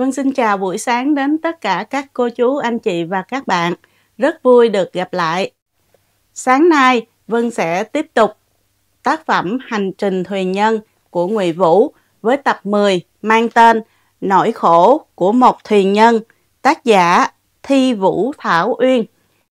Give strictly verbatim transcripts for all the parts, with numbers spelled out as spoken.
Vân xin chào buổi sáng đến tất cả các cô chú, anh chị và các bạn. Rất vui được gặp lại. Sáng nay, Vân sẽ tiếp tục tác phẩm Hành trình thuyền nhân của Ngụy Vũ với tập mười mang tên Nỗi khổ của một thuyền nhân, tác giả Thi Vũ Thảo Uyên.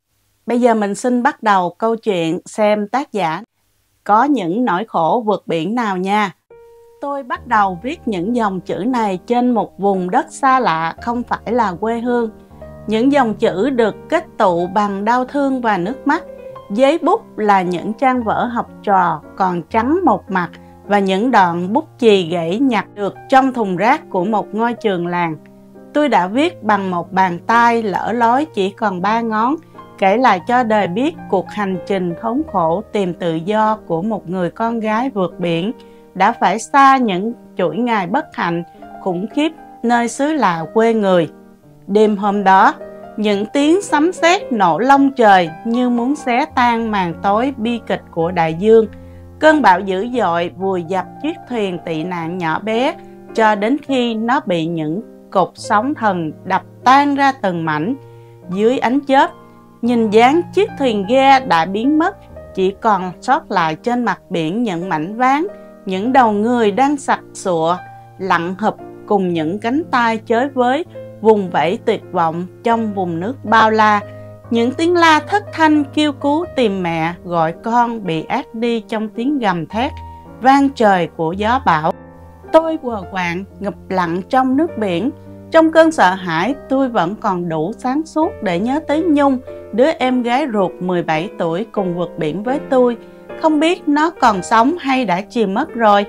Bây giờ mình xin bắt đầu câu chuyện xem tác giả có những nỗi khổ vượt biển nào nha. Tôi bắt đầu viết những dòng chữ này trên một vùng đất xa lạ, không phải là quê hương. Những dòng chữ được kết tụ bằng đau thương và nước mắt. Giấy bút là những trang vở học trò còn trắng một mặt và những đoạn bút chì gãy nhặt được trong thùng rác của một ngôi trường làng. Tôi đã viết bằng một bàn tay lỡ lối chỉ còn ba ngón, kể lại cho đời biết cuộc hành trình khốn khổ tìm tự do của một người con gái vượt biển, đã phải xa những chuỗi ngày bất hạnh khủng khiếp nơi xứ lạ quê người. Đêm hôm đó, những tiếng sấm sét nổ lông trời như muốn xé tan màn tối bi kịch của đại dương. Cơn bão dữ dội vùi dập chiếc thuyền tị nạn nhỏ bé cho đến khi nó bị những cột sóng thần đập tan ra từng mảnh. Dưới ánh chớp, nhìn dáng chiếc thuyền ghe đã biến mất, chỉ còn sót lại trên mặt biển những mảnh ván, những đầu người đang sặc sụa, lặn hụp cùng những cánh tay chới với, vùng vẫy tuyệt vọng trong vùng nước bao la. Những tiếng la thất thanh kêu cứu tìm mẹ, gọi con bị át đi trong tiếng gầm thét vang trời của gió bão. Tôi quờ quạng ngập lặng trong nước biển. Trong cơn sợ hãi, tôi vẫn còn đủ sáng suốt để nhớ tới Nhung, đứa em gái ruột mười bảy tuổi cùng vượt biển với tôi. Không biết nó còn sống hay đã chìm mất rồi.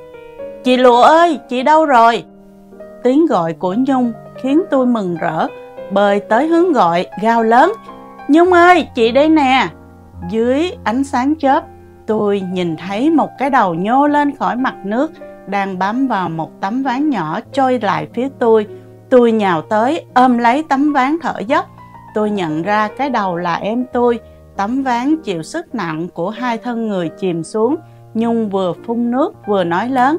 Chị Lụa ơi, chị đâu rồi? Tiếng gọi của Nhung khiến tôi mừng rỡ, bơi tới hướng gọi, gào lớn: Nhung ơi, chị đây nè. Dưới ánh sáng chớp, tôi nhìn thấy một cái đầu nhô lên khỏi mặt nước, đang bám vào một tấm ván nhỏ trôi lại phía tôi. Tôi nhào tới, ôm lấy tấm ván thở dốc. Tôi nhận ra cái đầu là em tôi. Tấm ván chịu sức nặng của hai thân người chìm xuống. Nhung vừa phun nước vừa nói lớn: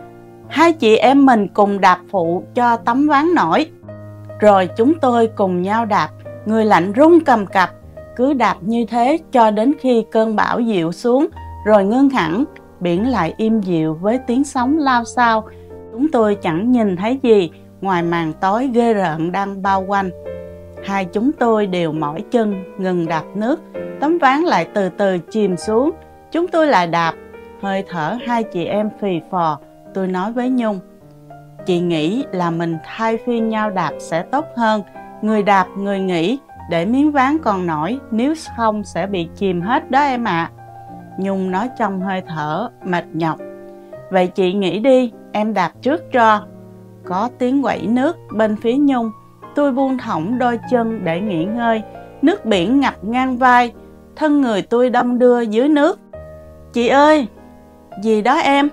Hai chị em mình cùng đạp phụ cho tấm ván nổi. Rồi chúng tôi cùng nhau đạp, người lạnh run cầm cập. Cứ đạp như thế cho đến khi cơn bão dịu xuống, rồi ngưng hẳn. Biển lại im dịu với tiếng sóng lao xao. Chúng tôi chẳng nhìn thấy gì ngoài màn tối ghê rợn đang bao quanh. Hai chúng tôi đều mỏi chân, ngừng đạp nước. Tấm ván lại từ từ chìm xuống. Chúng tôi lại đạp. Hơi thở hai chị em phì phò. Tôi nói với Nhung: Chị nghĩ là mình thay phiên nhau đạp sẽ tốt hơn. Người đạp, người nghỉ, để miếng ván còn nổi, nếu không sẽ bị chìm hết đó em ạ. À. Nhung nói trong hơi thở mệt nhọc: Vậy chị nghỉ đi, em đạp trước cho. Có tiếng quẩy nước bên phía Nhung. Tôi buông thõng đôi chân để nghỉ ngơi. Nước biển ngập ngang vai, thân người tôi đong đưa dưới nước. Chị ơi! Gì đó em?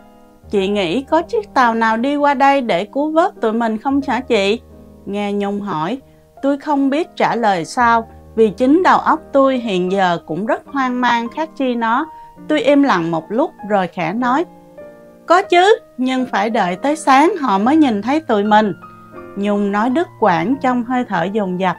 Chị nghĩ có chiếc tàu nào đi qua đây để cứu vớt tụi mình không hả chị? Nghe Nhung hỏi, tôi không biết trả lời sao, vì chính đầu óc tôi hiện giờ cũng rất hoang mang khác chi nó. Tôi im lặng một lúc rồi khẽ nói: Có chứ, nhưng phải đợi tới sáng họ mới nhìn thấy tụi mình. Nhung nói đứt quãng trong hơi thở dồn dập: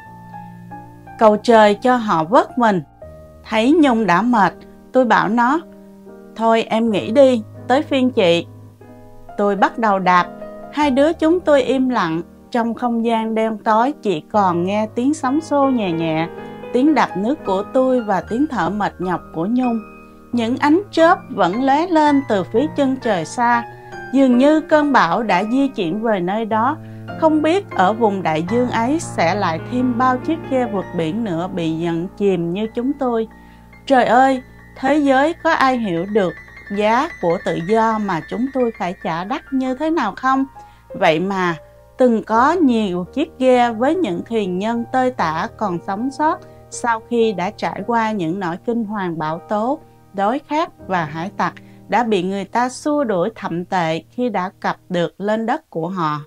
Cầu trời cho họ vớt mình. Thấy Nhung đã mệt, tôi bảo nó: Thôi em nghỉ đi, tới phiên chị. Tôi bắt đầu đạp. Hai đứa chúng tôi im lặng. Trong không gian đen tối chỉ còn nghe tiếng sóng xô nhẹ nhẹ, tiếng đạp nước của tôi và tiếng thở mệt nhọc của Nhung. Những ánh chớp vẫn lóe lên từ phía chân trời xa. Dường như cơn bão đã di chuyển về nơi đó. Không biết ở vùng đại dương ấy sẽ lại thêm bao chiếc ghe vượt biển nữa bị nhận chìm như chúng tôi. Trời ơi, thế giới có ai hiểu được giá của tự do mà chúng tôi phải trả đắt như thế nào không? Vậy mà từng có nhiều chiếc ghe với những thuyền nhân tơi tả còn sống sót sau khi đã trải qua những nỗi kinh hoàng bão tố, đói khát và hải tặc, đã bị người ta xua đuổi thậm tệ khi đã cập được lên đất của họ.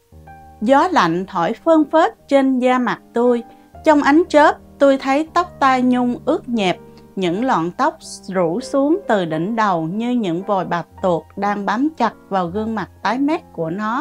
Gió lạnh thổi phơn phớt trên da mặt tôi. Trong ánh chớp, tôi thấy tóc tai Nhung ướt nhẹp. Những lọn tóc rủ xuống từ đỉnh đầu như những vòi bạch tuộc đang bám chặt vào gương mặt tái mét của nó.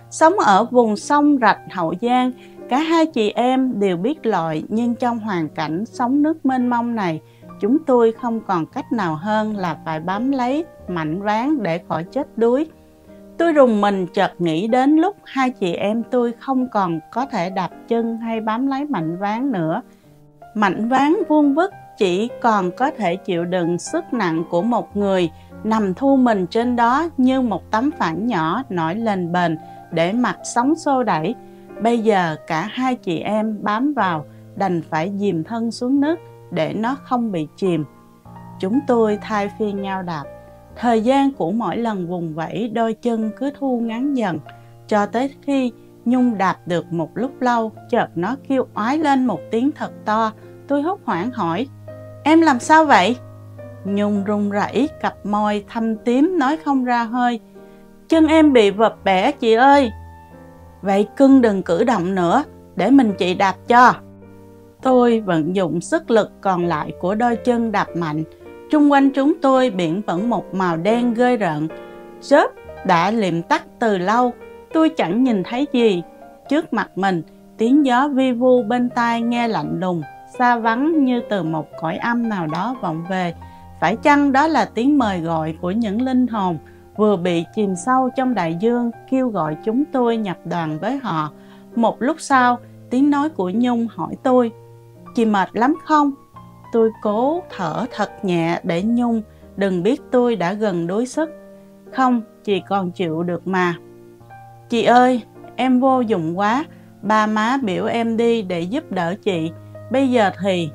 Sống ở vùng sông rạch Hậu Giang, cả hai chị em đều biết lội, nhưng trong hoàn cảnh sóng nước mênh mông này, chúng tôi không còn cách nào hơn là phải bám lấy mảnh ván để khỏi chết đuối. Tôi rùng mình chợt nghĩ đến lúc hai chị em tôi không còn có thể đạp chân hay bám lấy mảnh ván nữa. Mảnh ván vuông vức chỉ còn có thể chịu đựng sức nặng của một người nằm thu mình trên đó như một tấm phản nhỏ nổi lên bền để mặc sóng xô đẩy. Bây giờ cả hai chị em bám vào, đành phải dìm thân xuống nước để nó không bị chìm. Chúng tôi thay phiên nhau đạp. Thời gian của mỗi lần vùng vẫy, đôi chân cứ thu ngắn dần, cho tới khi Nhung đạp được một lúc lâu, chợt nó kêu oái lên một tiếng thật to. Tôi hốt hoảng hỏi: "Em làm sao vậy?" Nhung run rẩy, cặp môi thâm tím nói không ra hơi: "Chân em bị vập bẻ chị ơi." "Vậy cưng đừng cử động nữa, để mình chị đạp cho." Tôi vận dụng sức lực còn lại của đôi chân đạp mạnh. Trung quanh chúng tôi biển vẫn một màu đen ghê rợn. Chớp đã liệm tắt từ lâu, tôi chẳng nhìn thấy gì. Trước mặt mình, tiếng gió vi vu bên tai nghe lạnh lùng, xa vắng như từ một cõi âm nào đó vọng về. Phải chăng đó là tiếng mời gọi của những linh hồn vừa bị chìm sâu trong đại dương, kêu gọi chúng tôi nhập đoàn với họ? Một lúc sau, tiếng nói của Nhung hỏi tôi: "Chị mệt lắm không?" Tôi cố thở thật nhẹ để Nhung đừng biết tôi đã gần đuối sức. "Không, chị còn chịu được mà." "Chị ơi, em vô dụng quá. Ba má biểu em đi để giúp đỡ chị. Bây giờ thì..."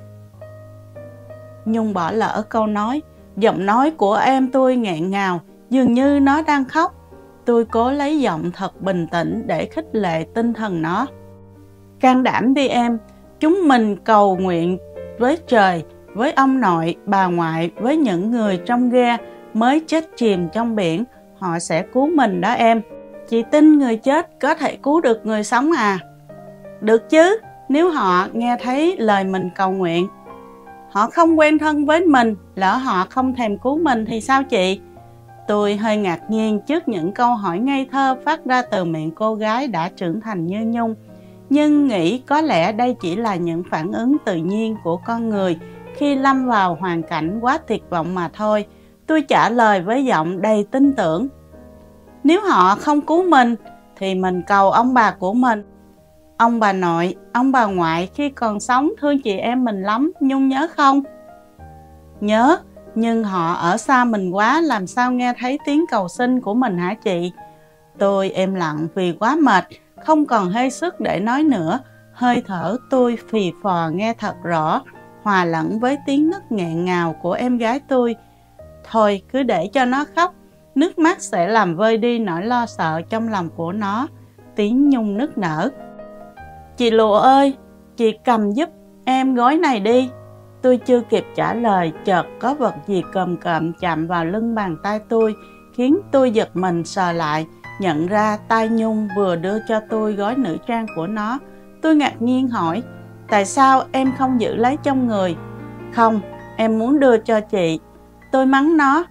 Nhung bỏ lỡ câu nói. Giọng nói của em tôi nghẹn ngào, dường như nó đang khóc. Tôi cố lấy giọng thật bình tĩnh để khích lệ tinh thần nó. "Can đảm đi em. Chúng mình cầu nguyện với trời, với ông nội, bà ngoại, với những người trong ghe mới chết chìm trong biển. Họ sẽ cứu mình đó em. Chị tin người chết có thể cứu được người sống à?" "Được chứ, nếu họ nghe thấy lời mình cầu nguyện." "Họ không quen thân với mình, lỡ họ không thèm cứu mình thì sao chị?" Tôi hơi ngạc nhiên trước những câu hỏi ngây thơ phát ra từ miệng cô gái đã trưởng thành như Nhung, nhưng nghĩ có lẽ đây chỉ là những phản ứng tự nhiên của con người khi lâm vào hoàn cảnh quá tuyệt vọng mà thôi. Tôi trả lời với giọng đầy tin tưởng: "Nếu họ không cứu mình thì mình cầu ông bà của mình. Ông bà nội, ông bà ngoại khi còn sống thương chị em mình lắm, Nhung nhớ không?" "Nhớ, nhưng họ ở xa mình quá, làm sao nghe thấy tiếng cầu xin của mình hả chị?" Tôi im lặng vì quá mệt, không còn hơi sức để nói nữa. Hơi thở tôi phì phò nghe thật rõ, hòa lẫn với tiếng nấc nghẹn ngào của em gái tôi. "Thôi cứ để cho nó khóc, nước mắt sẽ làm vơi đi nỗi lo sợ trong lòng của nó." Tiếng Nhung nức nở. "Chị Lụa ơi, chị cầm giúp em gối này đi." Tôi chưa kịp trả lời, chợt có vật gì cộm cộm chạm vào lưng bàn tay tôi, khiến tôi giật mình sờ lại, nhận ra tay Nhung vừa đưa cho tôi gói nữ trang của nó. Tôi ngạc nhiên hỏi: "Tại sao em không giữ lấy trong người?" "Không, em muốn đưa cho chị." Tôi mắng nó: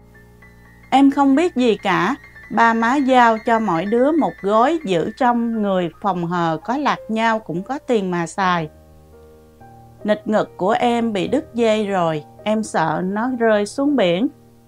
"Em không biết gì cả. Ba má giao cho mỗi đứa một gói giữ trong người, phòng hờ có lạc nhau cũng có tiền mà xài. Nịch ngực của em bị đứt dây rồi, em sợ nó rơi xuống biển."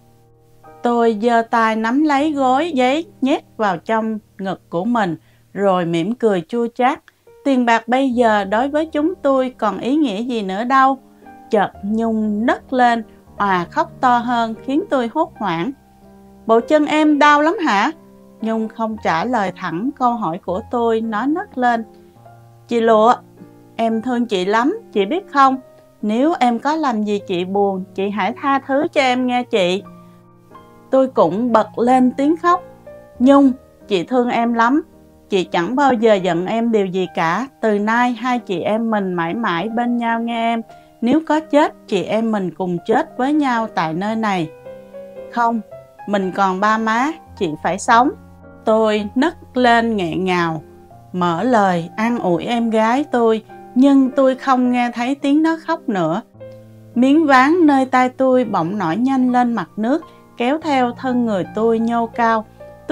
Tôi giơ tay nắm lấy gói giấy nhét vào trong ngực của mình, rồi mỉm cười chua chát. Tiền bạc bây giờ đối với chúng tôi còn ý nghĩa gì nữa đâu. Chợt Nhung nấc lên, òa khóc to hơn khiến tôi hốt hoảng. "Bộ chân em đau lắm hả?" Nhung không trả lời thẳng câu hỏi của tôi, nó nấc lên: "Chị Lụa, em thương chị lắm, chị biết không? Nếu em có làm gì chị buồn, chị hãy tha thứ cho em nghe chị." Tôi cũng bật lên tiếng khóc: "Nhung, chị thương em lắm. Chị chẳng bao giờ giận em điều gì cả. Từ nay hai chị em mình mãi mãi bên nhau nghe em. Nếu có chết, chị em mình cùng chết với nhau tại nơi này." "Không, mình còn ba má, chị phải sống." Tôi nấc lên nghẹn ngào, mở lời an ủi em gái tôi, nhưng tôi không nghe thấy tiếng nó khóc nữa. Miếng ván nơi tay tôi bỗng nổi nhanh lên mặt nước, kéo theo thân người tôi nhô cao. Tôi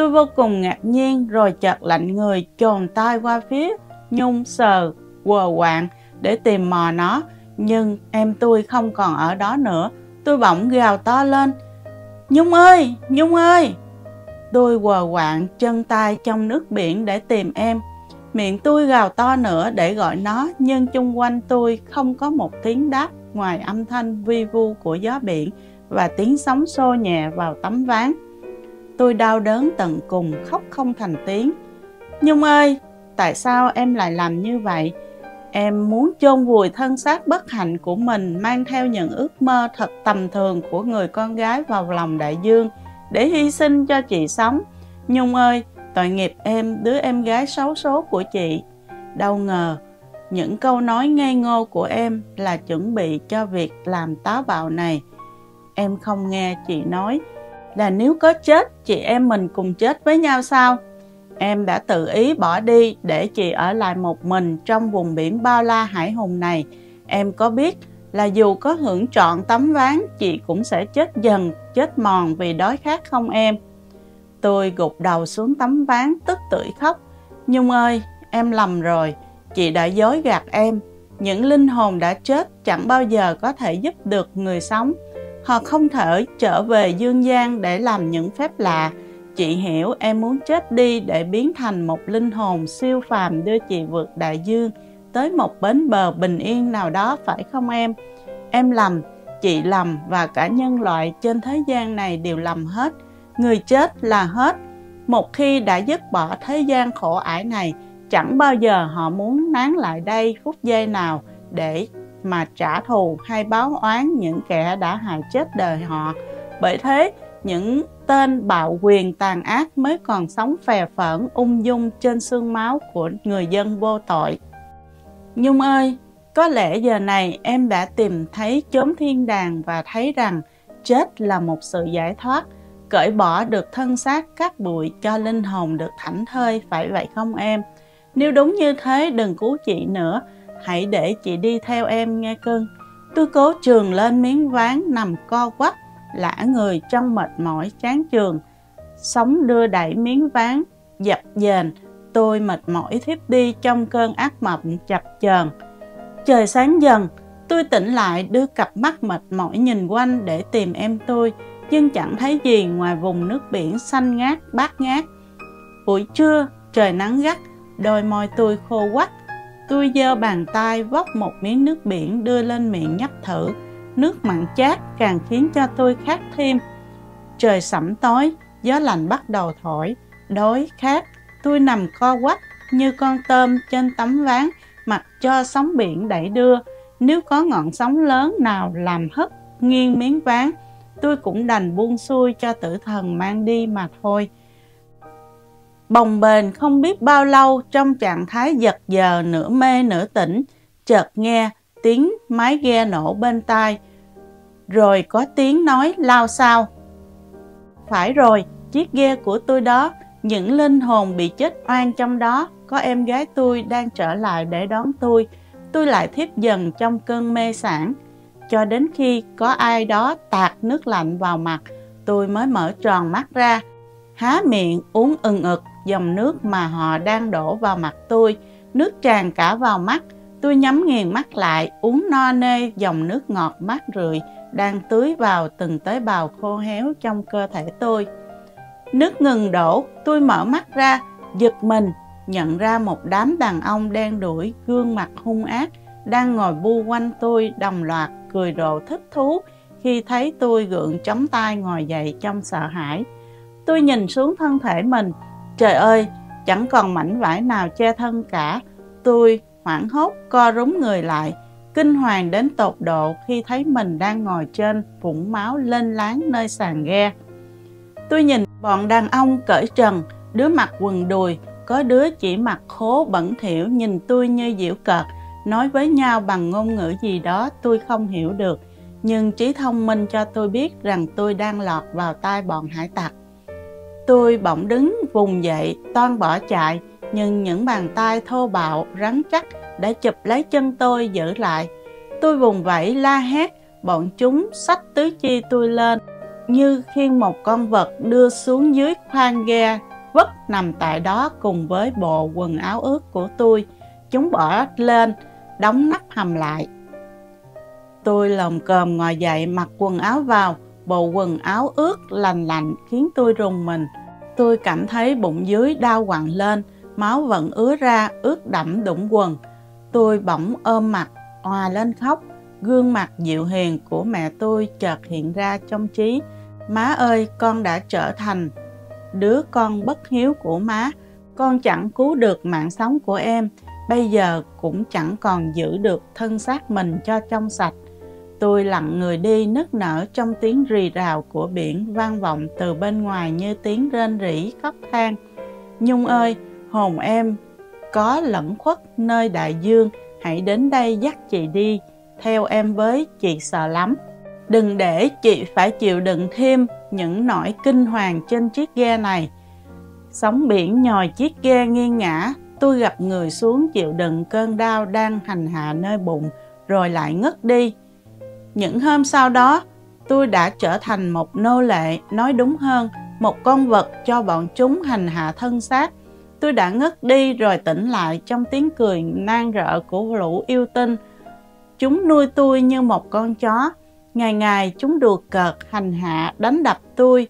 Tôi vô cùng ngạc nhiên rồi chợt lạnh người chồm tay qua phía Nhung sờ quờ quạng để tìm mò nó. Nhưng em tôi không còn ở đó nữa. Tôi bỗng gào to lên: Nhung ơi! Nhung ơi! Tôi quờ quạng chân tay trong nước biển để tìm em. Miệng tôi gào to nữa để gọi nó, nhưng chung quanh tôi không có một tiếng đáp ngoài âm thanh vi vu của gió biển và tiếng sóng xô nhẹ vào tấm ván. Tôi đau đớn tận cùng, khóc không thành tiếng. Nhung ơi! Tại sao em lại làm như vậy? Em muốn chôn vùi thân xác bất hạnh của mình, mang theo những ước mơ thật tầm thường của người con gái vào lòng đại dương để hy sinh cho chị sống. Nhung ơi! Tội nghiệp em, đứa em gái xấu số của chị. Đâu ngờ những câu nói ngây ngô của em là chuẩn bị cho việc làm táo bạo này. Em không nghe chị nói là nếu có chết, chị em mình cùng chết với nhau sao? Em đã tự ý bỏ đi để chị ở lại một mình trong vùng biển bao la hải hùng này. Em có biết là dù có hưởng trọn tấm ván, chị cũng sẽ chết dần, chết mòn vì đói khát không em? Tôi gục đầu xuống tấm ván tức tưởi khóc. Nhung ơi! Em lầm rồi. Chị đã dối gạt em. Những linh hồn đã chết chẳng bao giờ có thể giúp được người sống. Họ không thể trở về dương gian để làm những phép lạ. Chị hiểu em muốn chết đi để biến thành một linh hồn siêu phàm đưa chị vượt đại dương tới một bến bờ bình yên nào đó, phải không em? Em lầm, chị lầm và cả nhân loại trên thế gian này đều lầm hết. Người chết là hết. Một khi đã dứt bỏ thế gian khổ ải này, chẳng bao giờ họ muốn nán lại đây phút giây nào để mà trả thù hay báo oán những kẻ đã hại chết đời họ. Bởi thế, những tên bạo quyền tàn ác mới còn sống phè phỡn ung dung trên xương máu của người dân vô tội. Nhung ơi! Có lẽ giờ này em đã tìm thấy chốn thiên đàng và thấy rằng chết là một sự giải thoát, cởi bỏ được thân xác cát bụi cho linh hồn được thảnh thơi, phải vậy không em? Nếu đúng như thế, đừng cứu chị nữa, hãy để chị đi theo em nghe cưng. Tôi cố chườn lên miếng ván nằm co quắp, lả người trong mệt mỏi chán chường. Sóng đưa đẩy miếng ván dập dềnh, tôi mệt mỏi thiếp đi trong cơn ác mộng chập chờn. Trời sáng dần, tôi tỉnh lại đưa cặp mắt mệt mỏi nhìn quanh để tìm em tôi, nhưng chẳng thấy gì ngoài vùng nước biển xanh ngát bát ngát. Buổi trưa, trời nắng gắt, đôi môi tôi khô quắt. Tôi giơ bàn tay vốc một miếng nước biển đưa lên miệng nhấp thử. Nước mặn chát càng khiến cho tôi khát thêm. Trời sẫm tối, gió lạnh bắt đầu thổi. Đói khát, tôi nằm co quắp như con tôm trên tấm ván, mặc cho sóng biển đẩy đưa. Nếu có ngọn sóng lớn nào làm hất nghiêng miếng ván, tôi cũng đành buông xuôi cho tử thần mang đi mà thôi. Bồng bềnh không biết bao lâu trong trạng thái giật giờ nửa mê nửa tỉnh, chợt nghe tiếng máy ghe nổ bên tai, rồi có tiếng nói lao xao. Phải rồi, chiếc ghe của tôi đó, những linh hồn bị chết oan trong đó, có em gái tôi đang trở lại để đón tôi. Tôi lại thiếp dần trong cơn mê sảng, cho đến khi có ai đó tạt nước lạnh vào mặt, tôi mới mở tròn mắt ra, há miệng uống ừng ực dòng nước mà họ đang đổ vào mặt tôi. Nước tràn cả vào mắt, tôi nhắm nghiền mắt lại, uống no nê dòng nước ngọt mát rượi đang tưới vào từng tế bào khô héo trong cơ thể tôi. Nước ngừng đổ, tôi mở mắt ra, giật mình, nhận ra một đám đàn ông đen đuổi, gương mặt hung ác, đang ngồi bu quanh tôi đồng loạt cười rộ thích thú khi thấy tôi gượng chống tay ngồi dậy trong sợ hãi. Tôi nhìn xuống thân thể mình, trời ơi, chẳng còn mảnh vải nào che thân cả. Tôi hoảng hốt co rúm người lại, kinh hoàng đến tột độ khi thấy mình đang ngồi trên vũng máu lênh láng nơi sàn ghe. Tôi nhìn bọn đàn ông cởi trần, đứa mặc quần đùi, có đứa chỉ mặc khố bẩn thỉu nhìn tôi như giễu cợt, nói với nhau bằng ngôn ngữ gì đó tôi không hiểu được, nhưng trí thông minh cho tôi biết rằng tôi đang lọt vào tay bọn hải tặc. Tôi bỗng đứng vùng dậy, toan bỏ chạy, nhưng những bàn tay thô bạo, rắn chắc đã chụp lấy chân tôi giữ lại. Tôi vùng vẫy la hét, bọn chúng xách tứ chi tôi lên, như khiêng một con vật đưa xuống dưới khoang ghe vất nằm tại đó cùng với bộ quần áo ướt của tôi. Chúng bỏ lên, đóng nắp hầm lại. Tôi lồm cồm ngồi dậy, mặc quần áo vào. Bộ quần áo ướt lành lạnh khiến tôi rùng mình. Tôi cảm thấy bụng dưới đau quặn lên, máu vẫn ứa ra, ướt đẫm đũng quần. Tôi bỗng ôm mặt, òa lên khóc. Gương mặt dịu hiền của mẹ tôi chợt hiện ra trong trí. Má ơi, con đã trở thành đứa con bất hiếu của má. Con chẳng cứu được mạng sống của em, bây giờ cũng chẳng còn giữ được thân xác mình cho trong sạch. Tôi lặng người đi, nức nở trong tiếng rì rào của biển vang vọng từ bên ngoài như tiếng rên rỉ khóc than. Nhung ơi, hồn em có lẩn khuất nơi đại dương, hãy đến đây dắt chị đi, theo em với, chị sợ lắm. Đừng để chị phải chịu đựng thêm những nỗi kinh hoàng trên chiếc ghe này. Sóng biển nhồi chiếc ghe nghiêng ngã, tôi gặp người xuống chịu đựng cơn đau đang hành hạ nơi bụng, rồi lại ngất đi. Những hôm sau đó, tôi đã trở thành một nô lệ, nói đúng hơn, một con vật cho bọn chúng hành hạ thân xác. Tôi đã ngất đi rồi tỉnh lại trong tiếng cười nang rợ của lũ yêu tinh. Chúng nuôi tôi như một con chó. Ngày ngày chúng đùa cợt, hành hạ, đánh đập tôi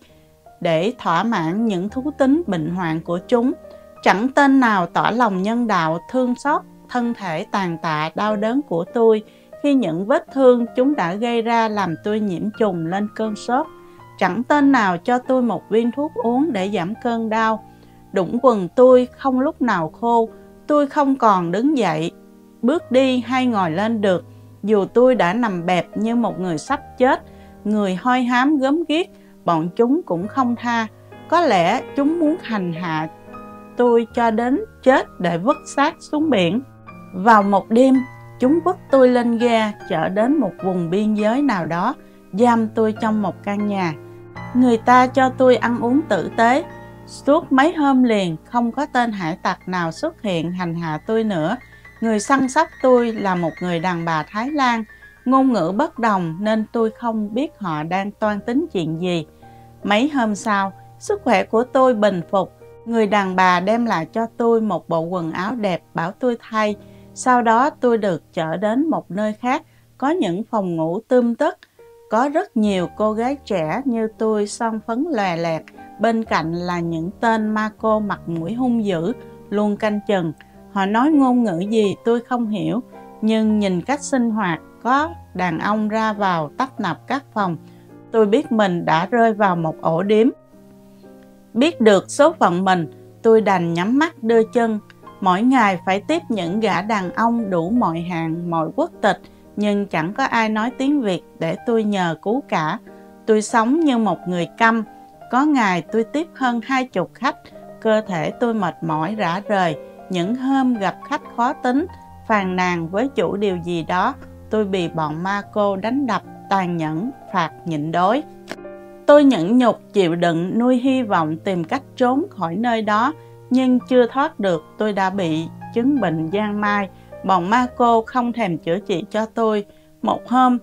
để thỏa mãn những thú tính bệnh hoạn của chúng. Chẳng tên nào tỏ lòng nhân đạo thương xót thân thể tàn tạ đau đớn của tôi khi những vết thương chúng đã gây ra làm tôi nhiễm trùng lên cơn sốt. Chẳng tên nào cho tôi một viên thuốc uống để giảm cơn đau. Đũng quần tôi không lúc nào khô, tôi không còn đứng dậy, bước đi hay ngồi lên được. Dù tôi đã nằm bẹp như một người sắp chết, người hoi hám gớm ghiếc, bọn chúng cũng không tha. Có lẽ chúng muốn hành hạ tôi cho đến chết để vứt xác xuống biển. Vào một đêm, chúng vứt tôi lên ghe chở đến một vùng biên giới nào đó, giam tôi trong một căn nhà. Người ta cho tôi ăn uống tử tế. Suốt mấy hôm liền không có tên hải tặc nào xuất hiện hành hạ tôi nữa. Người săn sóc tôi là một người đàn bà Thái Lan, ngôn ngữ bất đồng nên tôi không biết họ đang toan tính chuyện gì. Mấy hôm sau, sức khỏe của tôi bình phục. Người đàn bà đem lại cho tôi một bộ quần áo đẹp bảo tôi thay. Sau đó tôi được chở đến một nơi khác, có những phòng ngủ tươm tất. Có rất nhiều cô gái trẻ như tôi son phấn lòe loẹt, bên cạnh là những tên ma cô mặt mũi hung dữ, luôn canh chừng. Họ nói ngôn ngữ gì tôi không hiểu, nhưng nhìn cách sinh hoạt có đàn ông ra vào tấp nập các phòng, tôi biết mình đã rơi vào một ổ điếm. Biết được số phận mình, tôi đành nhắm mắt đưa chân. Mỗi ngày phải tiếp những gã đàn ông đủ mọi hạng, mọi quốc tịch, nhưng chẳng có ai nói tiếng Việt để tôi nhờ cứu cả. Tôi sống như một người câm. Có ngày tôi tiếp hơn hai chục khách, cơ thể tôi mệt mỏi rã rời. Những hôm gặp khách khó tính, phàn nàn với chủ điều gì đó, tôi bị bọn ma cô đánh đập, tàn nhẫn, phạt nhịn đói. Tôi nhẫn nhục chịu đựng, nuôi hy vọng tìm cách trốn khỏi nơi đó, nhưng chưa thoát được. Tôi đã bị chứng bệnh giang mai. Bọn ma cô không thèm chữa trị cho tôi. Một hôm,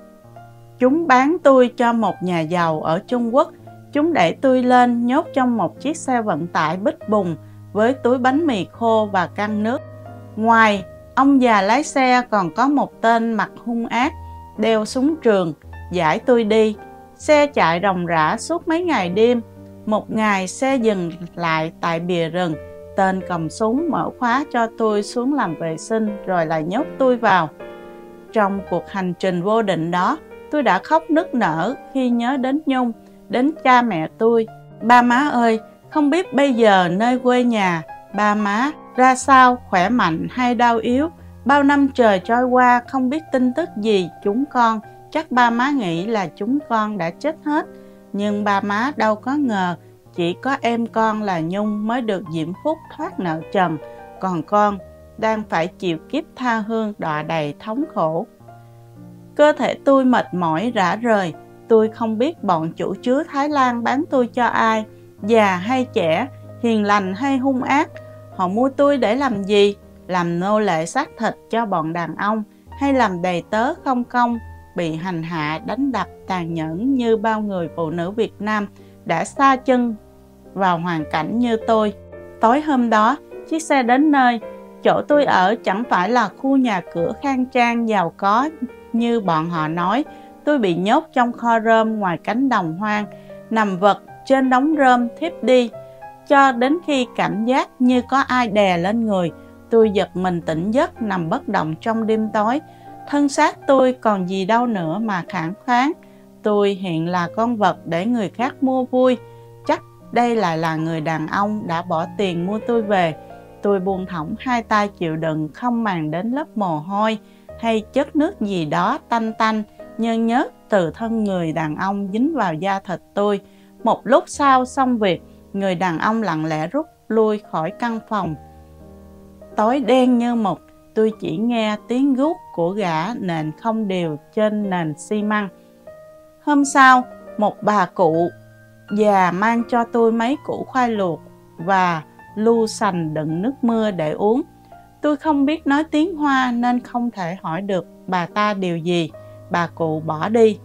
chúng bán tôi cho một nhà giàu ở Trung Quốc. Chúng đẩy tôi lên, nhốt trong một chiếc xe vận tải bít bùng với túi bánh mì khô và căn nước. Ngoài ông già lái xe còn có một tên mặt hung ác, đeo súng trường, giải tôi đi. Xe chạy ròng rã suốt mấy ngày đêm. Một ngày xe dừng lại tại bìa rừng. Tên cầm súng mở khóa cho tôi xuống làm vệ sinh rồi lại nhốt tôi vào. Trong cuộc hành trình vô định đó, tôi đã khóc nức nở khi nhớ đến Nhung, đến cha mẹ tôi. Ba má ơi, không biết bây giờ nơi quê nhà, ba má ra sao, khỏe mạnh hay đau yếu. Bao năm trời trôi qua không biết tin tức gì chúng con. Chắc ba má nghĩ là chúng con đã chết hết. Nhưng ba má đâu có ngờ, chỉ có em con là Nhung mới được diễm phúc thoát nợ trần. Còn con đang phải chịu kiếp tha hương đọa đầy thống khổ. Cơ thể tôi mệt mỏi rã rời. Tôi không biết bọn chủ chứa Thái Lan bán tôi cho ai, già hay trẻ, hiền lành hay hung ác. Họ mua tôi để làm gì? Làm nô lệ xác thịt cho bọn đàn ông, hay làm đầy tớ không công, bị hành hạ, đánh đập tàn nhẫn như bao người phụ nữ Việt Nam đã xa chân vào hoàn cảnh như tôi. Tối hôm đó, chiếc xe đến nơi. Chỗ tôi ở chẳng phải là khu nhà cửa khang trang giàu có như bọn họ nói. Tôi bị nhốt trong kho rơm ngoài cánh đồng hoang, nằm vật trên đống rơm thiếp đi, cho đến khi cảm giác như có ai đè lên người. Tôi giật mình tỉnh giấc, nằm bất động trong đêm tối. Thân xác tôi còn gì đâu nữa mà phản kháng. Tôi hiện là con vật để người khác mua vui. Chắc đây lại là người đàn ông đã bỏ tiền mua tôi về. Tôi buông thõng hai tay chịu đựng, không màng đến lớp mồ hôi hay chất nước gì đó tanh tanh, nhơn nhớt từ thân người đàn ông dính vào da thịt tôi. Một lúc sau xong việc, người đàn ông lặng lẽ rút lui khỏi căn phòng. Tối đen như mực, tôi chỉ nghe tiếng guốc của gã nện không đều trên nền xi măng. Hôm sau, một bà cụ già mang cho tôi mấy củ khoai luộc và lu sành đựng nước mưa để uống. Tôi không biết nói tiếng Hoa nên không thể hỏi được bà ta điều gì. Bà cụ bỏ đi.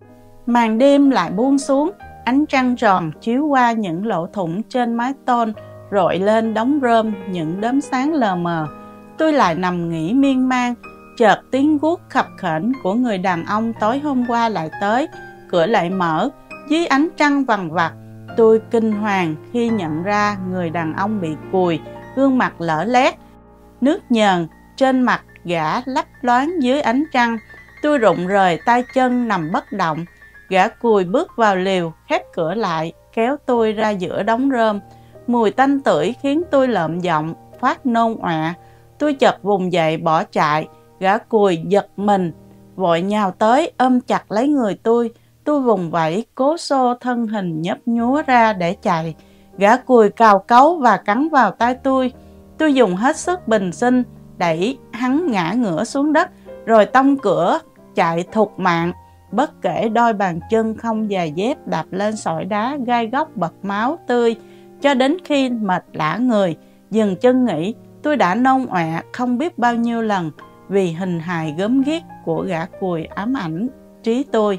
Màn đêm lại buông xuống, ánh trăng tròn chiếu qua những lỗ thủng trên mái tôn, rọi lên đống rơm những đốm sáng lờ mờ. Tôi lại nằm nghỉ miên man, chợt tiếng guốc khập khểnh của người đàn ông tối hôm qua lại tới. Cửa lại mở, dưới ánh trăng vằn vặt. Tôi kinh hoàng khi nhận ra người đàn ông bị cùi, gương mặt lở lét, nước nhờn trên mặt gã lấp loáng dưới ánh trăng. Tôi rụng rời tay chân nằm bất động. Gã cùi bước vào lều, khép cửa lại, kéo tôi ra giữa đống rơm. Mùi tanh tưởi khiến tôi lợm giọng, phát nôn ọe. Tôi chợt vùng dậy bỏ chạy. Gã cùi giật mình, vội nhào tới ôm chặt lấy người tôi. Tôi vùng vẫy, cố xô thân hình nhấp nhúa ra để chạy. Gã cùi cào cấu và cắn vào tay tôi. Tôi dùng hết sức bình sinh, đẩy hắn ngã ngửa xuống đất, rồi tông cửa, chạy thục mạng. Bất kể đôi bàn chân không giày dép đạp lên sỏi đá gai góc bật máu tươi, cho đến khi mệt lả người, dừng chân nghỉ. Tôi đã nôn ọe không biết bao nhiêu lần vì hình hài gớm ghiếc của gã cùi ám ảnh trí tôi.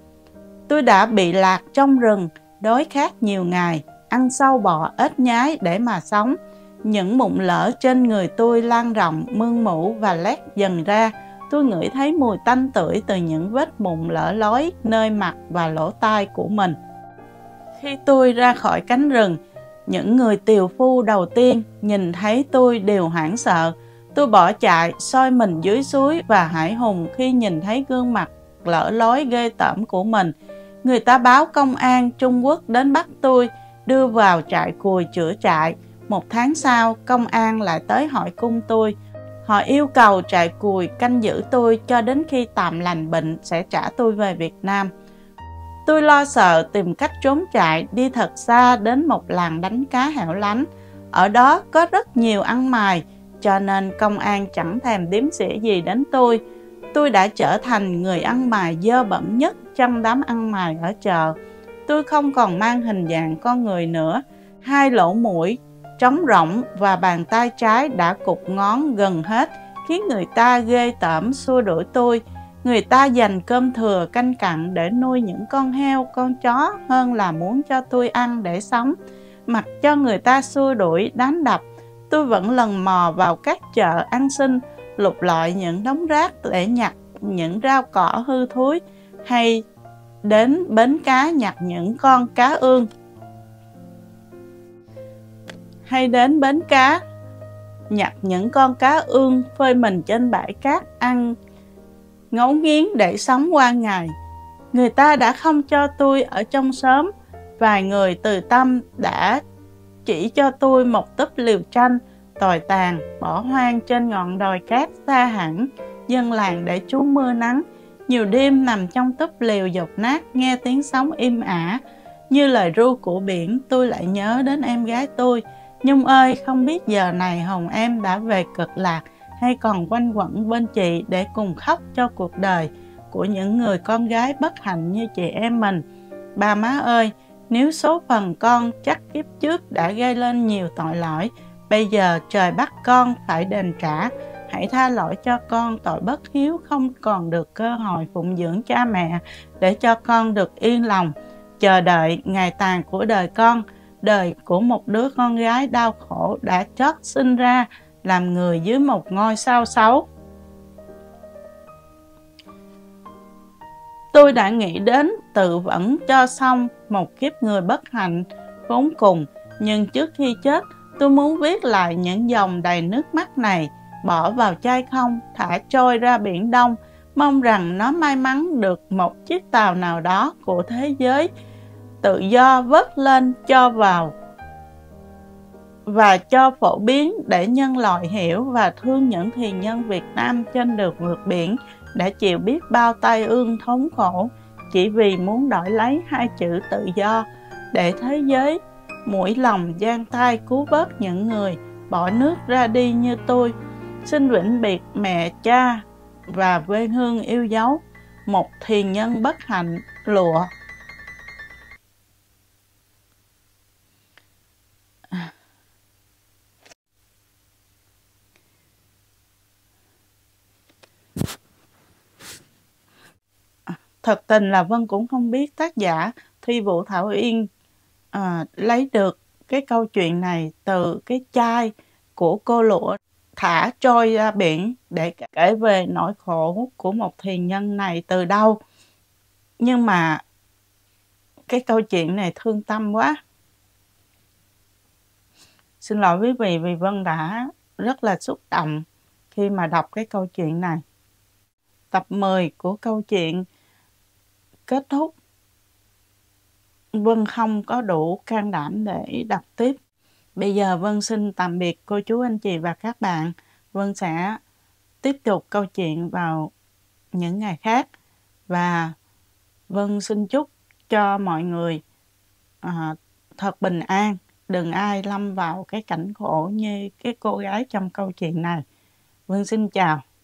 Tôi đã bị lạc trong rừng, đói khát nhiều ngày, ăn sâu bọ ếch nhái để mà sống. Những mụn lở trên người tôi lan rộng, mưng mủ và lét dần ra. Tôi ngửi thấy mùi tanh tưởi từ những vết mụn lở lói nơi mặt và lỗ tai của mình. Khi tôi ra khỏi cánh rừng, những người tiều phu đầu tiên nhìn thấy tôi đều hoảng sợ. Tôi bỏ chạy, soi mình dưới suối và hãi hùng khi nhìn thấy gương mặt lở lói ghê tởm của mình. Người ta báo công an Trung Quốc đến bắt tôi, đưa vào trại cùi chữa trại. Một tháng sau, công an lại tới hỏi cung tôi. Họ yêu cầu trại cùi canh giữ tôi cho đến khi tạm lành bệnh sẽ trả tôi về Việt Nam. Tôi lo sợ tìm cách trốn chạy, đi thật xa đến một làng đánh cá hẻo lánh. Ở đó có rất nhiều ăn mày, cho nên công an chẳng thèm đếm xỉa gì đến tôi. Tôi đã trở thành người ăn mày dơ bẩn nhất trong đám ăn mày ở chợ. Tôi không còn mang hình dạng con người nữa. Hai lỗ mũi trống rỗng và bàn tay trái đã cụt ngón gần hết, khiến người ta ghê tởm xua đuổi tôi. Người ta dành cơm thừa canh cặn để nuôi những con heo, con chó hơn là muốn cho tôi ăn để sống. Mặc cho người ta xua đuổi, đánh đập, tôi vẫn lần mò vào các chợ ăn xin, lục lọi những đống rác để nhặt những rau cỏ hư thối, hay đến bến cá nhặt những con cá ương. Hay đến bến cá nhặt những con cá ương phơi mình trên bãi cát ăn ngấu nghiến để sống qua ngày. Người ta đã không cho tôi ở trong xóm. Vài người từ tâm đã chỉ cho tôi một túp liều tranh tồi tàn bỏ hoang trên ngọn đồi cát xa hẳn dân làng để trú mưa nắng. Nhiều đêm nằm trong túp liều dột nát, nghe tiếng sóng im ả như lời ru của biển. Tôi lại nhớ đến em gái tôi. Nhung ơi, không biết giờ này hồn em đã về cực lạc hay còn quanh quẩn bên chị để cùng khóc cho cuộc đời của những người con gái bất hạnh như chị em mình. Ba má ơi, nếu số phần con chắc kiếp trước đã gây lên nhiều tội lỗi, bây giờ trời bắt con phải đền trả. Hãy tha lỗi cho con tội bất hiếu không còn được cơ hội phụng dưỡng cha mẹ, để cho con được yên lòng chờ đợi ngày tàn của đời con. đời của một đứa con gái đau khổ đã chót sinh ra làm người dưới một ngôi sao xấu. Tôi đã nghĩ đến tự vẫn cho xong một kiếp người bất hạnh khốn cùng, nhưng trước khi chết, tôi muốn viết lại những dòng đầy nước mắt này, bỏ vào chai không, thả trôi ra biển Đông, mong rằng nó may mắn được một chiếc tàu nào đó của thế giới tự do vớt lên cho vào và cho phổ biến, để nhân loại hiểu và thương những thuyền nhân Việt Nam trên đường vượt biển đã chịu biết bao tai ương thống khổ chỉ vì muốn đổi lấy hai chữ tự do, để thế giới mũi lòng giang tay cứu vớt những người bỏ nước ra đi như tôi. Xin vĩnh biệt mẹ cha và quê hương yêu dấu, một thuyền nhân bất hạnh lụa. Thật tình là Vân cũng không biết tác giả Thi Vũ Thảo Yên à, lấy được cái câu chuyện này từ cái chai của cô lụa thả trôi ra biển để kể về nỗi khổ của một thuyền nhân này từ đâu. Nhưng mà cái câu chuyện này thương tâm quá. Xin lỗi quý vị vì Vân đã rất là xúc động khi mà đọc cái câu chuyện này. Tập mười của câu chuyện kết thúc. Vân không có đủ can đảm để đọc tiếp. Bây giờ Vân xin tạm biệt cô chú anh chị và các bạn. Vân sẽ tiếp tục câu chuyện vào những ngày khác. Và Vân xin chúc cho mọi người à, thật bình an. Đừng ai lâm vào cái cảnh khổ như cái cô gái trong câu chuyện này. Vân xin chào.